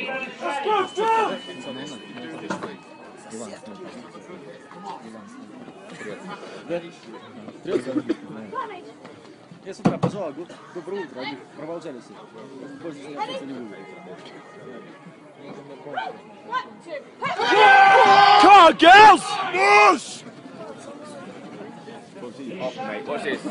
Я с утра позвал, доброе утро, они промолчали все. Больше не общаться не буду. Come on, girls! Off, mate. Watch this.